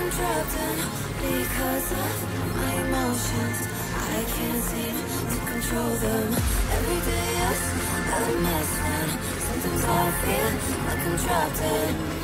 I'm trapped in because of my emotions. I can't seem to control them. Every day is a mess, and sometimes I feel like I'm trapped in